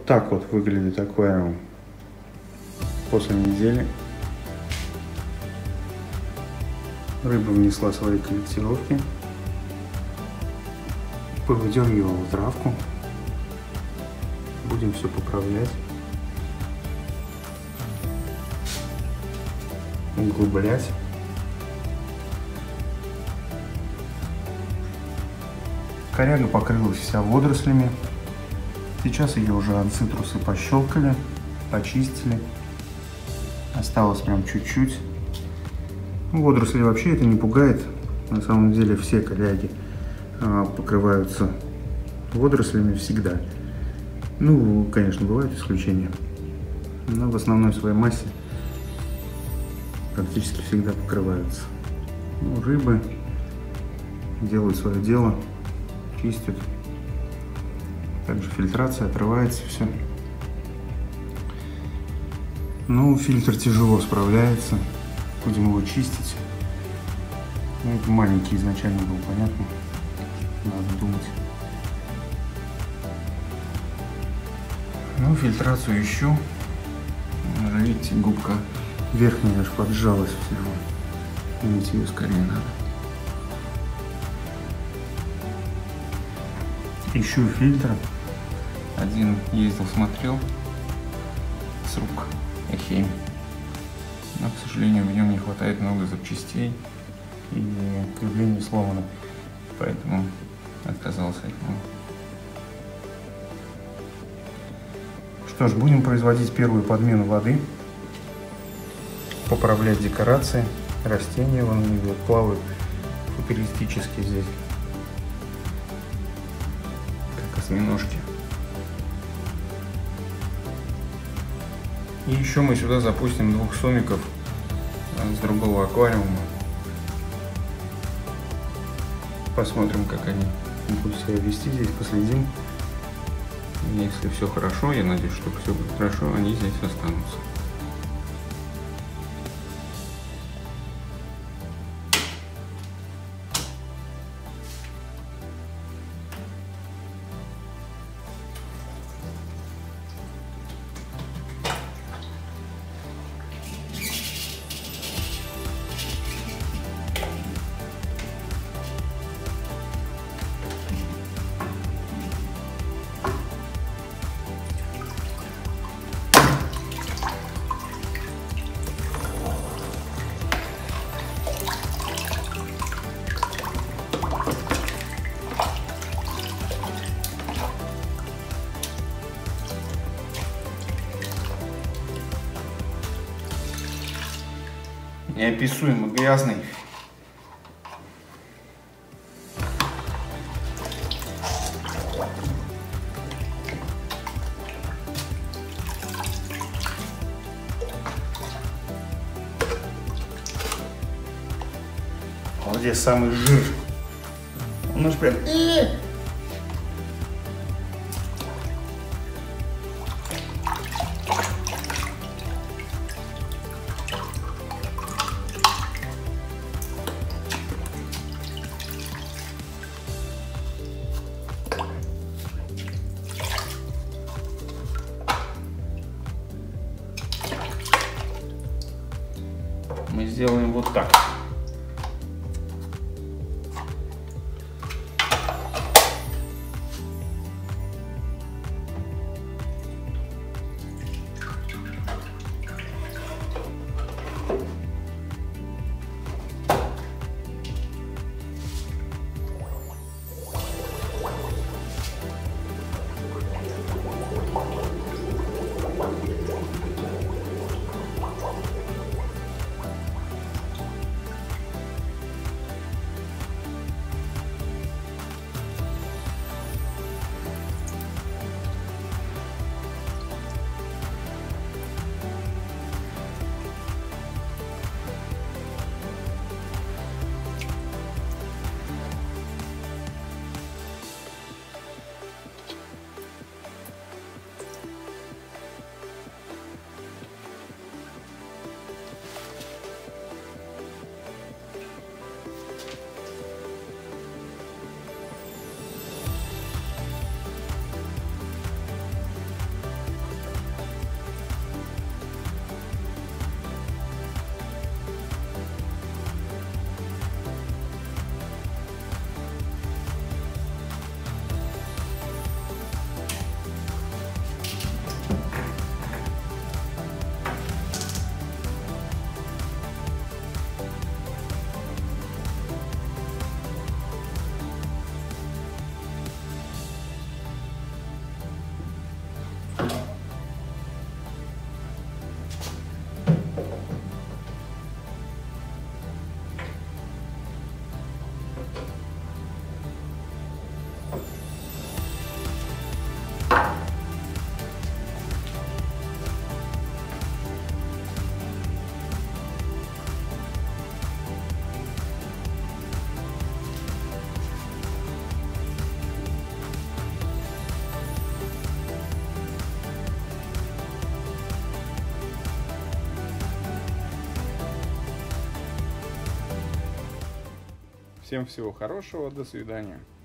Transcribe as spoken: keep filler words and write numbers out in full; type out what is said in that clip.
так вот выглядит аквариум после недели. Рыба внесла свои корректировки, повыдергивала травку. Будем все поправлять, углублять. Коряга покрылась вся водорослями. Сейчас ее уже анцитрусы пощелкали, почистили. Осталось прям чуть-чуть. Водоросли вообще это не пугает. На самом деле все коряги а, покрываются водорослями всегда. Ну, конечно, бывают исключения. Но в основной своей массе практически всегда покрываются. Ну, рыбы делают свое дело, чистят. Также фильтрация, отрывается все. Ну, фильтр тяжело справляется. Будем его чистить. Ну, это маленький изначально был, понятно. Надо думать. Ну, фильтрацию ищу. Видите, губка верхняя аж поджалась всего. Мыть ее скорее надо. Ищу фильтр. Один ездил, смотрел с рук Эхейм. Но, к сожалению, в нем не хватает много запчастей и крепление сломано, поэтому отказался от него. Что ж, будем производить первую подмену воды, поправлять декорации, растения, вон они вот плавают футуристически здесь, как осьминожки. И еще мы сюда запустим двух сомиков с другого аквариума. Посмотрим, как они будут себя вести здесь, последим. Если все хорошо, я надеюсь, что все будет хорошо, они здесь останутся. Неописуемо грязный. Вот здесь самый жир. Он уж прям... Мы сделаем вот так. Всем всего хорошего, до свидания.